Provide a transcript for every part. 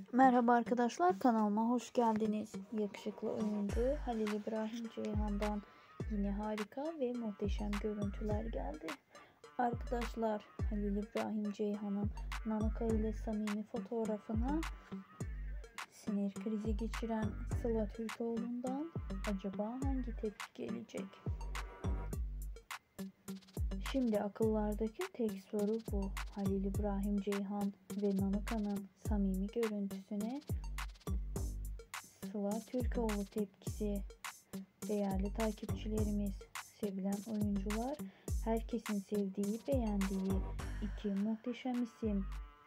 Merhaba arkadaşlar, kanalıma hoş geldiniz. Yakışıklı oyuncu Halil İbrahim Ceyhan'dan yine harika ve muhteşem görüntüler geldi. Arkadaşlar, Halil İbrahim Ceyhan'ın Nanuka ile samimi fotoğrafına sinir krizi geçiren Sıla Türkoğlu'ndan acaba hangi tepki gelecek? Şimdi akıllardaki tek soru bu. Halil İbrahim Ceyhan ve Nanuka'nın samimi görüntüsüne Sıla Türkoğlu tepkisi. Değerli takipçilerimiz, sevilen oyuncular, herkesin sevdiği, beğendiği iki muhteşem isim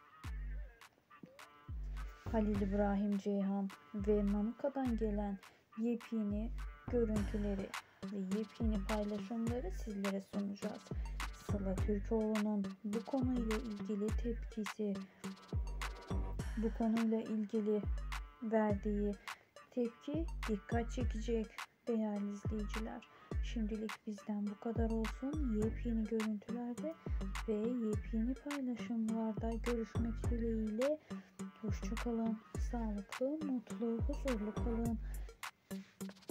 Halil İbrahim Ceyhan ve Nanuka'dan gelen yepyeni görüntüleri ve yepyeni paylaşımları sizlere sunacağız. Sıla Türkoğlu'nun bu konuyla ilgili tepkisi, bu konuyla ilgili verdiği tepki dikkat çekecek değerli izleyiciler. Şimdilik bizden bu kadar olsun. Yepyeni görüntülerde ve yepyeni paylaşımlarda görüşmek dileğiyle. Hoşça kalın, sağlıklı, mutlu, huzurlu kalın.